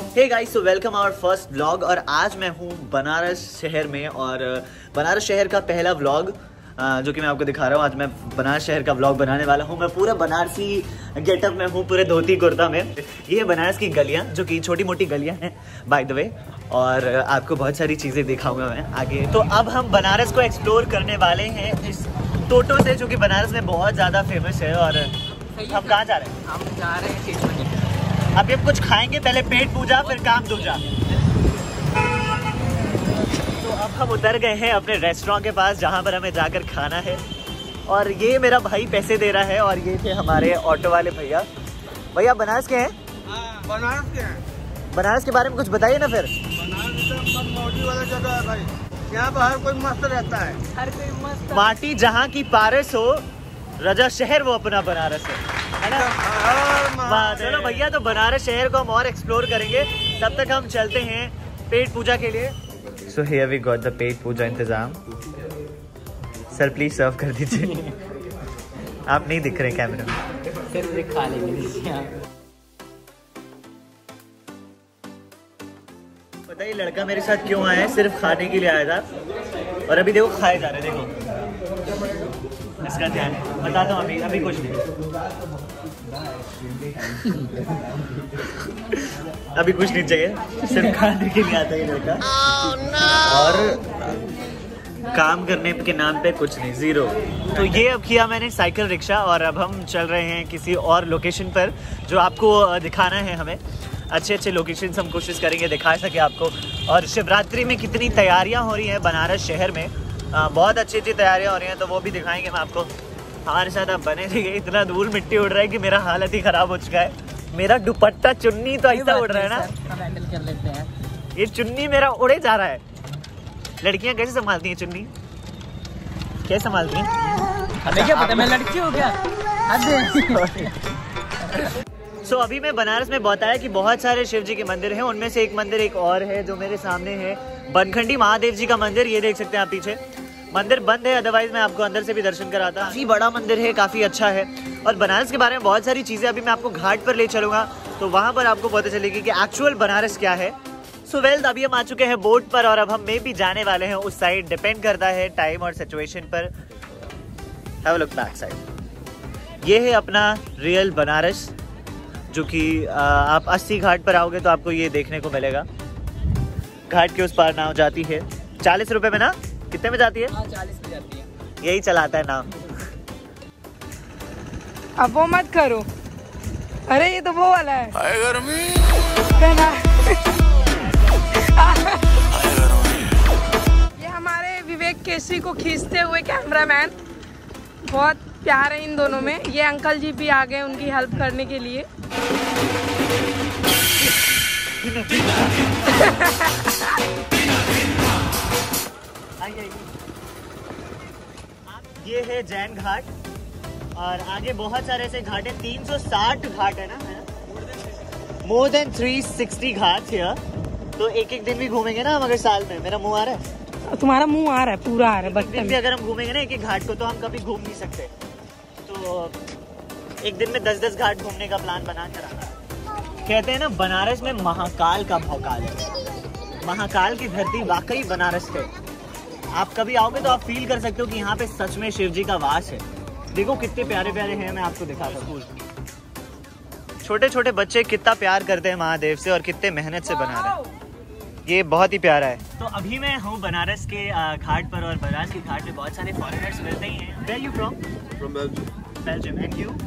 Hey guys, so welcome our first vlog. और आज मैं हूँ बनारस शहर में और बनारस शहर का पहला व्लॉग जो कि मैं आपको दिखा रहा हूँ। आज मैं बनारस शहर का व्लॉग बनाने वाला हूँ। मैं पूरा बनारसी गेटअप में हूँ, पूरे धोती कुर्ता में। ये बनारस की गलियाँ जो कि छोटी मोटी गलियाँ हैं बाय द वे, और आपको बहुत सारी चीज़ें दिखाऊंगा मैं आगे। तो अब हम बनारस को एक्सप्लोर करने वाले हैं इस टोटो से, जो कि बनारस में बहुत ज़्यादा फेमस है। और हम कहाँ जा रहे हैं? हम जा रहे हैं स्टेशन। अभी हम कुछ खाएंगे, पहले पेट पूजा फिर काम दूजा। तो अब हम उतर गए हैं अपने रेस्टोरेंट के पास जहाँ पर हमें जाकर खाना है। और ये मेरा भाई पैसे दे रहा है और ये थे हमारे ऑटो वाले भैया। भैया बनारस के हैं? बनारस के हैं। बनारस के बारे में कुछ बताइए ना फिर। बनारस मोटी वाला जगह है भाई, यहाँ पर हर कोई मस्त रहता है, हर कोई मस्त। माटी जहाँ की पारस हो, रजा शहर वो अपना बनारस है ना। चलो भैया, तो बनारस शहर को हम और एक्सप्लोर करेंगे। तब तक हम चलते हैं पेट पूजा के लिए। So here we got the pet puja इंतजाम। सर प्लीज सर्व कर दीजिए। आप नहीं दिख रहे कैमरे में। सिर्फ खा लेंगे। पता ही लड़का मेरे साथ क्यों आया है? सिर्फ खाने के लिए आया था। और अभी देखो खाए जा रहे, देखो इसका ध्यान है। बताता हूँ अभी कुछ नहीं। अभी कुछ नहीं चाहिए, सिर्फ खाने के लिए आता है लड़का। और काम करने के नाम पे कुछ नहीं, जीरो। तो ये अब किया मैंने साइकिल रिक्शा और अब हम चल रहे हैं किसी और लोकेशन पर जो आपको दिखाना है। हमें अच्छे अच्छे लोकेशंस हम कोशिश करेंगे दिखा सके आपको। और शिवरात्रि में कितनी तैयारियां हो रही हैं बनारस शहर में, बहुत अच्छी अच्छी तैयारियां हो रही हैं, तो वो भी दिखाएंगे हम आपको। हमारे साथ आप बने रहिए। इतना दूर मिट्टी उड़ रहा है कि मेरा हालत ही खराब हो चुका है। मेरा दुपट्टा चुन्नी तो ऐसा उड़ रहा है ना, हम हैंडल कर लेते हैं। ये चुन्नी मेरा उड़े जा रहा है। लड़कियां कैसे संभालती हैं चुन्नी? कैसे संभालती हैं? हमें क्या पता, मैं लड़की हूँ क्या? सो अभी मैं बनारस में बताया कि बहुत सारे शिव जी के मंदिर हैं। उनमें से एक मंदिर एक और है जो मेरे सामने है, बनखंडी महादेव जी का मंदिर। ये देख सकते हैं आप पीछे। मंदिर बंद है, अदरवाइज मैं आपको अंदर से भी दर्शन कराता। काफी बड़ा मंदिर है, काफी अच्छा है। और बनारस के बारे में बहुत सारी चीजें अभी मैं आपको घाट पर ले चलूंगा, तो वहां पर आपको पता चलेगी कि एक्चुअल बनारस क्या है। सो वेल, अभी हम आ चुके हैं बोट पर और अब हम मे भी जाने वाले हैं उस साइड। डिपेंड करता है टाइम और सिचुएशन पर। Have a look back side. ये है अपना रियल बनारस, जो कि आप 80 घाट पर आओगे तो आपको ये देखने को मिलेगा। घाट के उस पार नाव जाती है 40 रुपए में ना, कितने में जाती है? 40 में जाती है। यही चलाता है नाव। अब वो मत करो। अरे ये तो वो वाला है। ये हमारे विवेक केसरी को खींचते हुए कैमरामैन, बहुत प्यार है इन दोनों में। ये अंकल जी भी आ गए उनकी हेल्प करने के लिए। ये है जैन घाट और आगे बहुत सारे ऐसे घाट है। 360 घाट है ना, मोर देन 360 घाट है। तो एक एक दिन भी घूमेंगे ना हम, अगर साल में। मेरा मुंह आ रहा है, तुम्हारा मुंह आ रहा है, पूरा आ रहा है। एक दिन भी अगर हम घूमेंगे ना एक एक घाट को, तो हम कभी घूम नहीं सकते। तो एक दिन में 10-10 घाट घूमने का प्लान बना कर आना। कहते हैं ना, बनारस में महाकाल का भौकाल है। महाकाल की धरती वाकई बनारस है। आप कभी आओगे तो आप फील कर सकते हो कि यहाँ पे सच में शिव जी का वास है। देखो कितने प्यारे प्यारे हैं, मैं आपको दिखाता हूँ। छोटे छोटे बच्चे कितना प्यार करते हैं महादेव से और कितने मेहनत से बना रहे हैं। ये बहुत ही प्यारा है। तो अभी मैं हूँ बनारस के घाट पर और बनारस के घाट में बहुत सारे फॉरेनर्स मिलते ही हैं। Where are you from? From Belgium. Belgium. And you?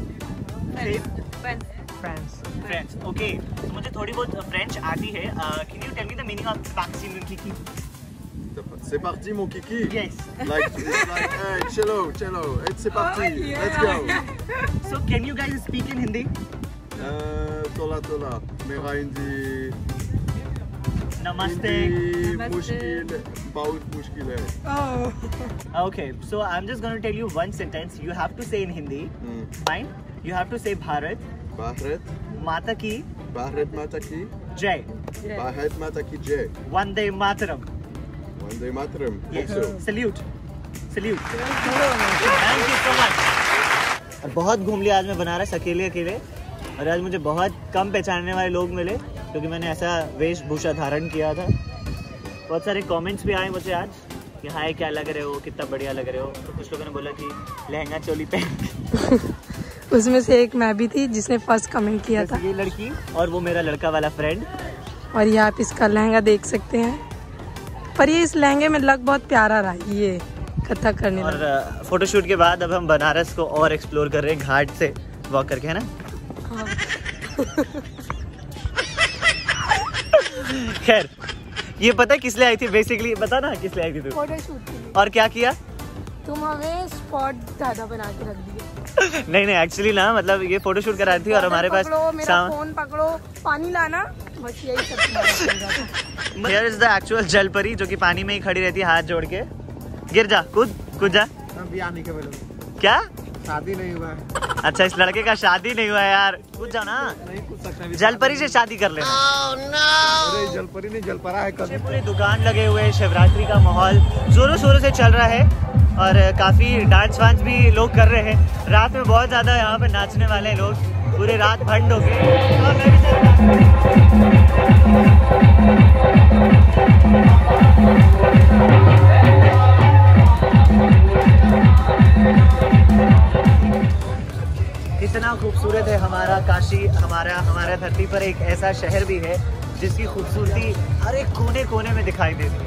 France. Okay. तो मुझे थोड़ी बहुत फ्रेंच आती है। Can you tell me the meaning of parti mon kiki? C'est parti mon kiki. Yes. Like hey, cello. Hey, c'est parti. Let's go. So can you guys speak in Hindi? Tola. मेरा Hindi Namaste. मुश्किल, बहुत मुश्किल है। Okay. So I'm just going to tell you one sentence. You have to say in Hindi. Fine. You have to say Bharat. Bharat माता की जय। भारत माता की जय। Vande Mataram. Vande Mataram. Yes. Salute. Thank you so much. बहुत घूम लिया आज मैं बनारस अकेले। और आज मुझे बहुत कम पहचानने वाले लोग मिले। क्योंकि मैंने ऐसा वेशभूषा धारण किया था। बहुत सारे कमेंट्स भी आए मुझे आज कि हाय क्या लग रहे हो, कितना बढ़िया लग रहे हो। तो कुछ लोगों ने बोला कि लहंगा चोली पहन। उसमें से एक मैं भी थी जिसने फर्स्ट कमेंट किया था। ये लड़की और वो मेरा लड़का वाला फ्रेंड। और ये आप इसका लहंगा देख सकते हैं, पर ये इस लहंगे में लग बहुत प्यारा रहा ये कथक करने। और फोटोशूट के बाद अब हम बनारस को और एक्सप्लोर कर रहे हैं घाट से वॉक करके, है ना? हाँ। खैर, ये पता है किस लिए आई थी बेसिकली? बता ना किस लिए आई थी तू? फोटोशूट के लिए। और क्या किया? तुम हमें स्पॉट ज्यादा बना के रख दिए। नहीं एक्चुअली ना, मतलब ये फोटोशूट करा रही थी और हमारे पास मेरा फोन पकड़ो, पानी लाना, बस यही सब। Here is the actual जलपरी जो कि पानी में ही खड़ी रहती है हाथ जोड़ के। गिर जा, कूद जा। क्या शादी नहीं हुआ है? अच्छा, इस लड़के का शादी नहीं हुआ है यार। कूद जाओ ना, नहीं कूद सकता। जलपरी से शादी कर लेना। अरे जलपरी नहीं, जलपरा है। कभी पूरी दुकान लगे हुए, शिवरात्रि का माहौल जोरों शोरों से चल रहा है और काफी डांस वांस भी लोग कर रहे हैं। रात में बहुत ज्यादा यहाँ पे नाचने वाले हैं लोग, पूरे रात भंड हो गए। कितना खूबसूरत है हमारा काशी। हमारा धरती पर एक ऐसा शहर भी है जिसकी खूबसूरती हर एक कोने कोने में दिखाई देती है।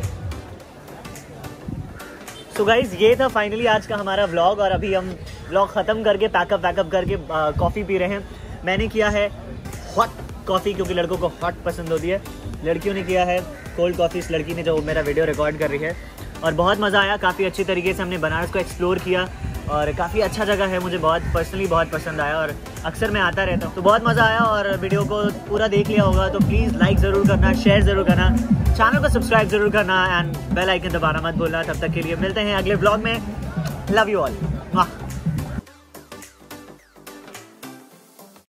सो गाइज, ये था फाइनली आज का हमारा व्लॉग। और अभी हम व्लॉग ख़त्म करके पैकअप करके कॉफ़ी पी रहे हैं। मैंने किया है हॉट कॉफ़ी क्योंकि लड़कों को हॉट पसंद होती है। लड़कियों ने किया है कोल्ड कॉफ़ी। इस लड़की ने जो मेरा वीडियो रिकॉर्ड कर रही है, और बहुत मज़ा आया। काफ़ी अच्छी तरीके से हमने बनारस को एक्सप्लोर किया और काफ़ी अच्छा जगह है। मुझे पर्सनली बहुत पसंद आया और अक्सर मैं आता रहता हूँ, तो बहुत मज़ा आया। और वीडियो को पूरा देख लिया होगा तो प्लीज़ लाइक ज़रूर करना, शेयर ज़रूर करना, चैनल को सब्सक्राइब ज़रूर करना एंड बेल आइकन दबाना मत भूलना। तब तक के लिए मिलते हैं अगले व्लॉग में। Love you all. वाह।